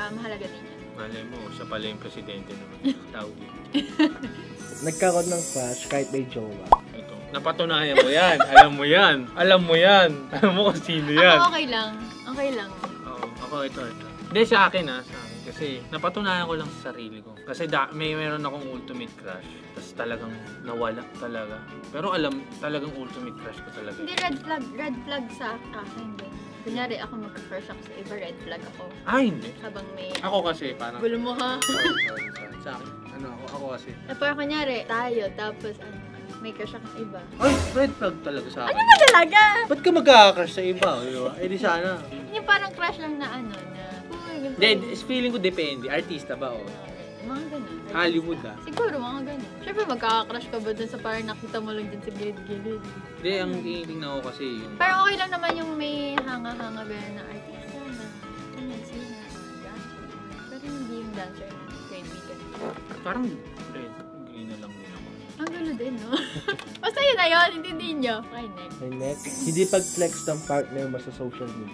mahalaga din yan. Malay mo, siya pala yung presidente naman. Tao din. Nagkaroon ng crush kahit may jowa. Ito. Napatunayan mo yan. Alam mo yan. Alam mo yan. Alam mo kung sino yan. Ako okay lang. Okay lang. Oo. Ako ito. Hindi sa akin ha. Sa akin. Kasi napatunayan ko lang sa sarili ko. Kasi meron akong ultimate crush. Tapos talagang nawala talaga. Pero alam, talagang ultimate crush ko talaga. Hindi red flag sa akin din. Kunyari ako magka-crush ako sa iba, red flag ako. Ah, hindi. Habang may... Ako kasi parang... Gulo mo ha? Sorry. Sa akin. Ako kasi. Parang kunyari, tayo, tapos may crush ako sa iba. Ay, red flag talaga sa akin. Ano ba talaga? Ba't ka magkaka-crush sa iba? Eh di sana. Yung parang crush lang na na... Hindi, feeling ko depende. Artista ba o? Mga ganun. Hollywood Siguro, mga ganun. Siyempre, magkaka-crush ka ba dun sa parang nakita mo lang dun sa gilid-gilid? Hindi, ang tinitingnan ko kasi yung... Pero okay lang naman yung may hanga-hanga ganun na artista na singer, dancer. Pero hindi yung dancer na kaibigan. Parang green na lang din ako. Ang gulo din, no? Basta yun na yun, intindihin nyo. Okay, next. Okay, next. Hindi pag-flex ng partner mo sa social media.